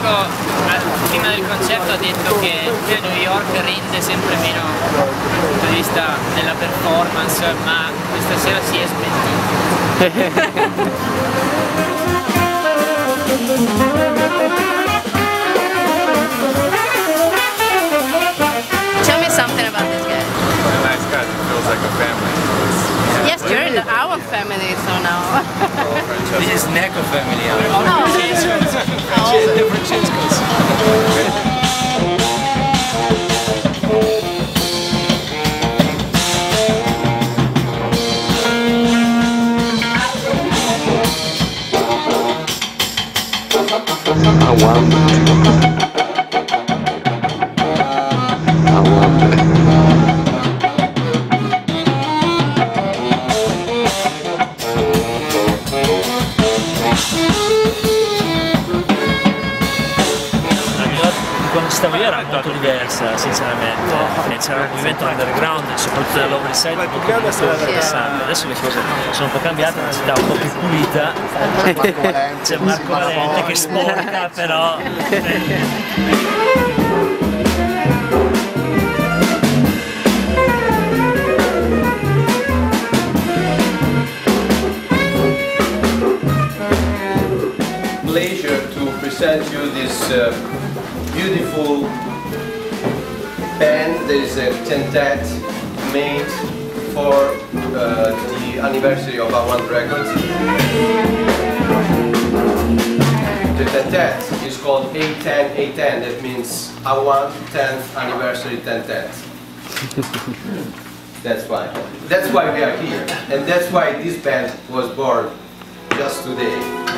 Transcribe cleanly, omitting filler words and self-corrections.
Francesco prima del concerto ha detto che qui a New York rende sempre meno dal punto di vista della performance, ma questa sera si è smentito. Tell me something about this guy. He's a nice guy. He feels like a family. Yes, you're in our family, so now. This is Neko family. Quando stavo io era molto diversa, sinceramente, c'era un movimento underground, soprattutto dell'Over Side, molto interessante. Adesso le cose sono un po' cambiate, la città è un po' più pulita, c'è Marco Valente che sporca, però... Pleasure to present you this beautiful band. There is a quintet made for the anniversary of Auand Records. The quintet is called A10 A10. That means Auand 10th anniversary quintet. That's why. That's why we are here, and that's why this band was born just today.